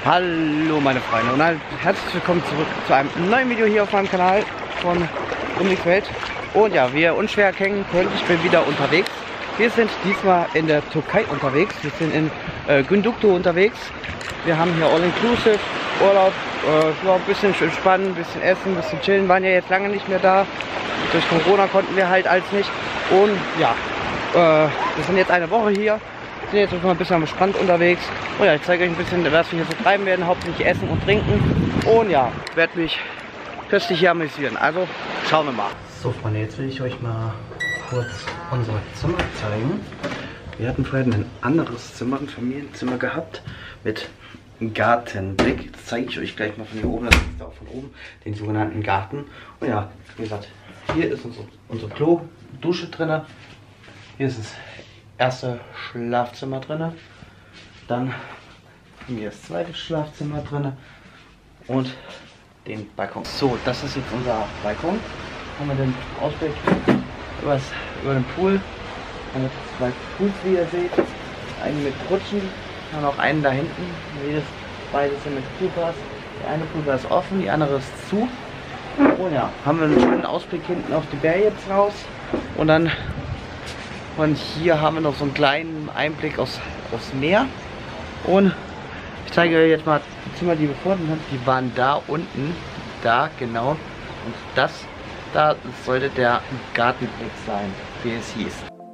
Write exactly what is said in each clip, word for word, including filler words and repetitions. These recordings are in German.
Hallo meine Freunde und halt herzlich willkommen zurück zu einem neuen Video hier auf meinem Kanal von Dominik's Welt. Und ja, wie ihr unschwer erkennen könnt, ich bin wieder unterwegs. Wir sind diesmal in der Türkei unterwegs. Wir sind in äh, Gündüktu unterwegs. Wir haben hier All-Inclusive Urlaub, äh, ja, ein bisschen entspannen, ein bisschen essen, ein bisschen chillen. Waren ja jetzt lange nicht mehr da. Durch Corona konnten wir halt alles nicht. Und ja, äh, wir sind jetzt eine Woche hier. Sind jetzt mal ein bisschen am Strand unterwegs. Und ja, ich zeige euch ein bisschen, was wir hier so treiben werden. Hauptsächlich essen und trinken. Und ja, werde mich köstlich hier amüsieren. Also schauen wir mal. So Freunde, jetzt will ich euch mal kurz unser Zimmer zeigen. Wir hatten vorher ein anderes Zimmer, ein Familienzimmer gehabt mit Gartenblick. Das zeige ich euch gleich mal von hier oben. Das ist auch von oben, den sogenannten Garten. Und ja, wie gesagt, hier ist unser, unser Klo, Dusche drin. Hier ist das erste Schlafzimmer drin. Dann haben wir das zweite Schlafzimmer drin und den Balkon. So, das ist jetzt unser Balkon. Haben wir den Ausblick über, über den Pool. Haben wir zwei Pools, wie ihr seht. Einen mit Rutschen, dann noch einen da hinten. Jedes, beide sind mit Poolpass. Der eine Poolpass ist offen, die andere ist zu. Und ja, haben wir einen schönen Ausblick hinten auf die Berge jetzt raus. Und dann von hier haben wir noch so einen kleinen Einblick aufs, aufs Meer. Und ich zeige euch jetzt mal die Zimmer, die wir vorhin hatten. Die waren da unten, da genau. Und das da sollte der Gartenblick sein, wie es hieß.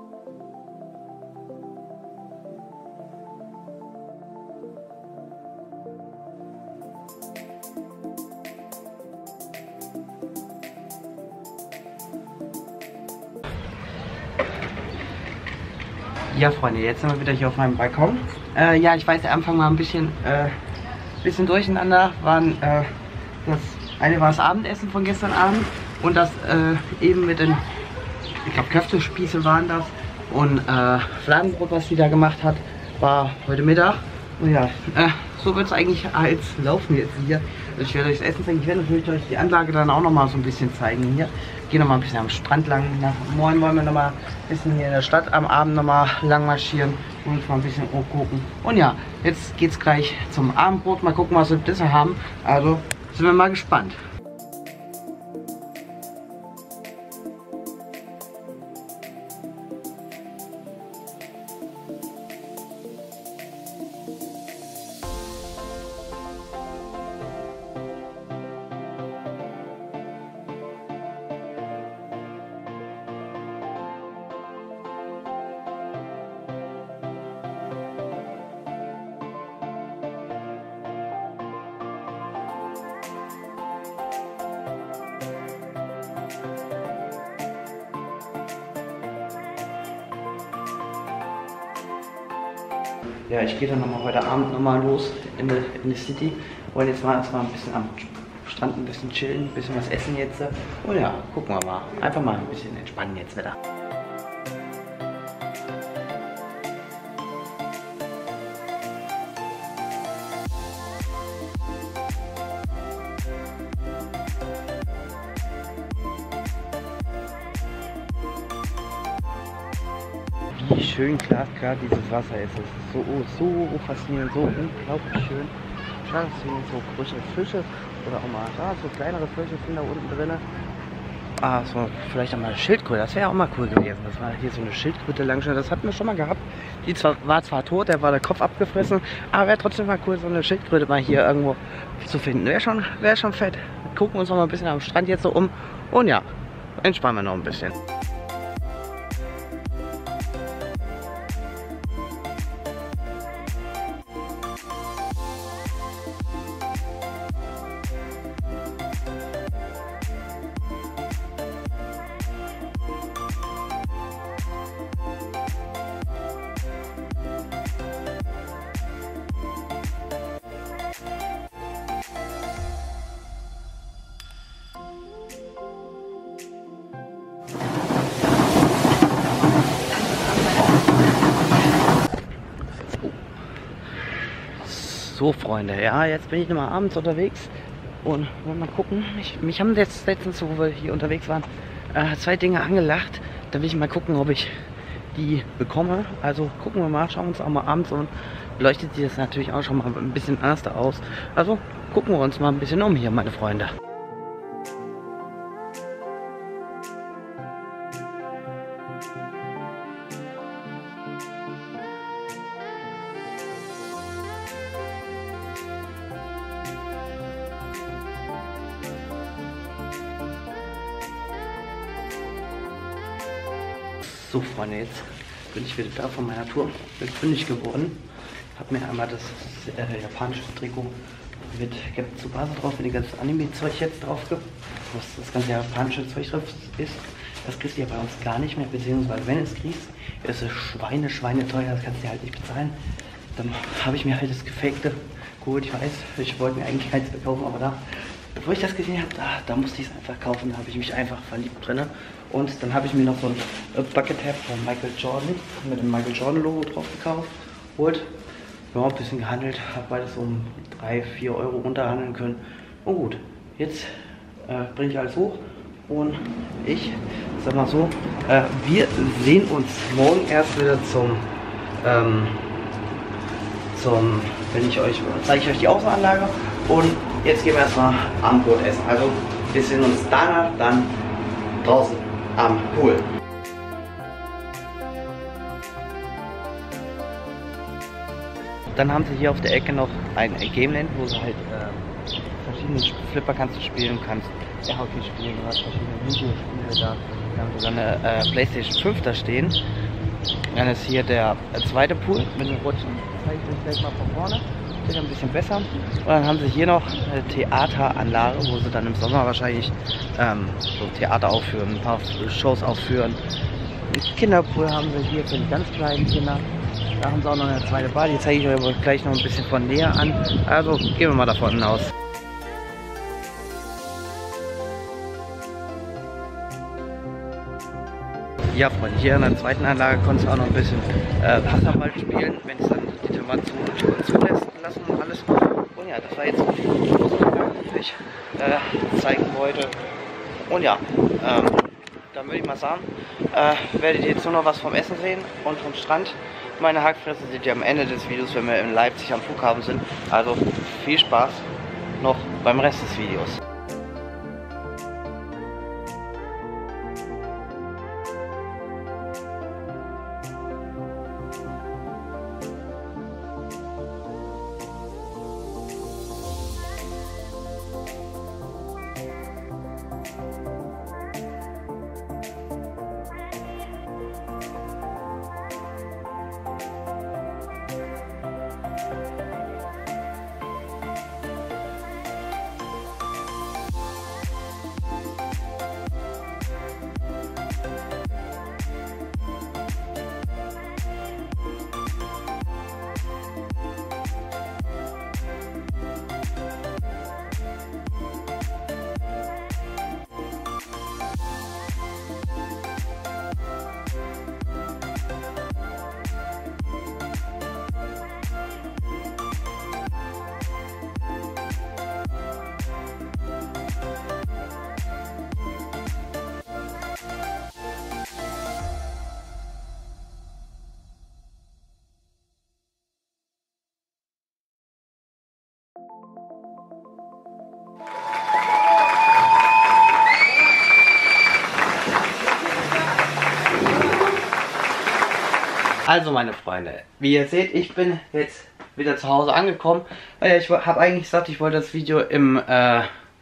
Ja Freunde, jetzt sind wir wieder hier auf meinem Balkon. Äh, ja, ich weiß, der Anfang war ein bisschen, äh, bisschen durcheinander. Waren, äh, das eine war das Abendessen von gestern Abend und das äh, eben mit den, ich glaube Köftespieße waren das und äh, Fladenbrot, was sie da gemacht hat, war heute Mittag. Und ja, äh, so wird es eigentlich als laufen jetzt hier. Also ich werde euch das Essen zeigen. Ich werde natürlich euch die Anlage dann auch noch mal so ein bisschen zeigen hier. Gehen noch mal ein bisschen am Strand lang. Nach morgen wollen wir noch mal ein bisschen hier in der Stadt am Abend noch mal lang marschieren und uns mal ein bisschen gucken. Und ja, jetzt geht's gleich zum Abendbrot. Mal gucken, was wir bisher haben. Also sind wir mal gespannt. Ja, ich gehe dann nochmal heute Abend nochmal los in die, in die City. Wollen jetzt mal erstmal ein bisschen am Strand ein bisschen chillen, ein bisschen was essen jetzt. Und ja, gucken wir mal. Einfach mal ein bisschen entspannen jetzt wieder. Wie schön glasklar dieses Wasser ist. Es ist so, so faszinierend, so unglaublich schön. Schade, dass hier so größere Fische oder auch mal da, so kleinere Fische sind da unten drin. Ah, so vielleicht auch mal eine Schildkröte, das wäre auch mal cool gewesen. Das war hier so eine Schildkröte Langschnur, das hatten wir schon mal gehabt. Die zwar, war zwar tot, der war der Kopf abgefressen, aber wäre trotzdem mal cool, so eine Schildkröte mal hier irgendwo zu finden. Wäre schon, wäre schon fett. Gucken uns noch mal ein bisschen am Strand jetzt so um und ja, entspannen wir noch ein bisschen. So Freunde, ja, jetzt bin ich nochmal abends unterwegs und wollen mal gucken. Ich, mich haben jetzt letztens, wo wir hier unterwegs waren, äh, zwei Dinge angelacht. Da will ich mal gucken, ob ich die bekomme. Also gucken wir mal, schauen wir uns auch mal abends und leuchtet sich das natürlich auch schon mal ein bisschen anders aus. Also gucken wir uns mal ein bisschen um hier, meine Freunde. So Freunde, jetzt bin ich wieder da von meiner Tour. Bin fündig geworden. Habe mir einmal das äh, japanische Trikot mit Captain Tsubasa drauf, mit dem ganzen Anime-Zeug jetzt drauf, was das ganze japanische Zeug drauf ist. Das kriegst du ja bei uns gar nicht mehr, beziehungsweise wenn es kriegst, ist es Schweine, Schweine teuer, das kannst du halt nicht bezahlen. Dann habe ich mir halt das gefakte geholt. Ich weiß, ich wollte mir eigentlich keins kaufen, aber da, bevor ich das gesehen habe, da, da musste ich es einfach kaufen. Da habe ich mich einfach verliebt drin. Und dann habe ich mir noch so ein Bucket Hat von Michael Jordan mit dem Michael Jordan Logo drauf gekauft. Holt. Ja, ein bisschen gehandelt, habe beides um drei, vier Euro runterhandeln können. Und gut, jetzt äh, bringe ich alles hoch und ich sag mal so, äh, wir sehen uns morgen erst wieder zum, ähm, zum, wenn ich euch, zeige ich euch die Außenanlage und jetzt gehen wir erstmal Abendbrot essen. Also wir sehen uns danach dann draußen am Pool. Dann haben sie hier auf der Ecke noch ein Gameland, wo du halt äh, verschiedene Flipper kannst du spielen, kannst Airhockey spielen, du hast verschiedene Videospiele da. Wir haben sogar eine äh, PlayStation fünf da stehen. Dann ist hier der äh, zweite Pool mit dem Rutschen. Zeige ich euch gleich mal von vorne. Steht ein bisschen besser. Und dann haben sie hier noch eine Theateranlage, wo sie dann im Sommer wahrscheinlich ähm, so Theater aufführen, ein paar Shows aufführen. Den Kinderpool haben sie hier für die ganz kleinen Kinder. Da haben sie auch noch eine zweite Bar, die zeige ich euch aber gleich noch ein bisschen von näher an. Also gehen wir mal davon aus. Ja Freunde, hier in der zweiten Anlage konntest du auch noch ein bisschen äh, Wasserball spielen, wenn es dann die Temperatur zulässt lassen und alles. Und ja, das war jetzt auch die die ich äh, zeigen wollte. Und ja, ähm, dann würde ich mal sagen, äh, werdet ihr jetzt nur noch was vom Essen sehen und vom Strand. Meine Hackfresse seht ihr am Ende des Videos, wenn wir in Leipzig am Flughafen sind. Also viel Spaß noch beim Rest des Videos. Also meine Freunde, wie ihr seht, ich bin jetzt wieder zu Hause angekommen. Ich habe eigentlich gesagt, ich wollte das Video im, äh,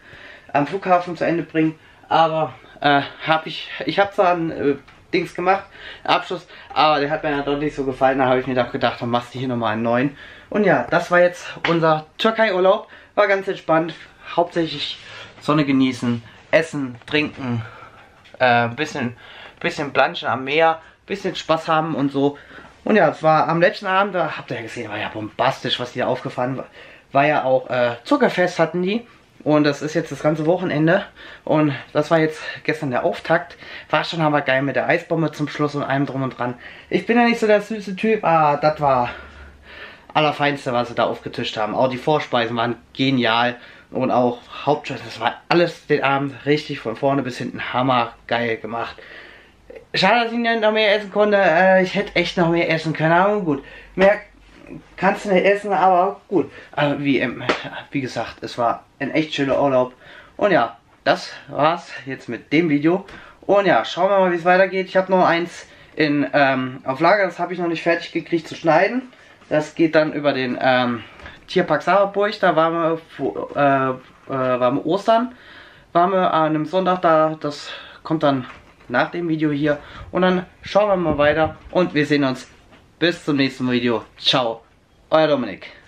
am Flughafen zu Ende bringen, aber äh, habe ich, ich habe zwar ein äh, Dings gemacht, Abschluss, aber der hat mir dann doch nicht so gefallen. Da habe ich mir doch gedacht, dann machst du hier nochmal einen neuen. Und ja, das war jetzt unser Türkei-Urlaub. War ganz entspannt, hauptsächlich Sonne genießen, essen, trinken, äh, bisschen, bisschen planschen am Meer, bisschen Spaß haben und so. Und ja, es war am letzten Abend, da habt ihr ja gesehen, war ja bombastisch, was hier aufgefahren war. War ja auch äh, Zuckerfest hatten die. Und das ist jetzt das ganze Wochenende. Und das war jetzt gestern der Auftakt. War schon aber geil mit der Eisbombe zum Schluss und allem drum und dran. Ich bin ja nicht so der süße Typ, aber das war allerfeinste, was sie da aufgetischt haben. Auch die Vorspeisen waren genial. Und auch Hauptspeise, das war alles den Abend richtig von vorne bis hinten hammergeil gemacht. Schade, dass ich nicht noch mehr essen konnte. Äh, ich hätte echt noch mehr essen können. Aber gut, mehr kannst du nicht essen, aber gut. Aber wie, ähm, wie gesagt, es war ein echt schöner Urlaub. Und ja, das war's jetzt mit dem Video. Und ja, schauen wir mal, wie es weitergeht. Ich habe noch eins in, ähm, auf Lager, das habe ich noch nicht fertig gekriegt zu schneiden. Das geht dann über den ähm, Tierpark Saarburg. Da waren wir, äh, äh, waren wir Ostern. Waren wir an einem Sonntag da. Das kommt dann nach dem Video hier. Und dann schauen wir mal weiter. Und wir sehen uns bis zum nächsten Video. Ciao, euer Dominik.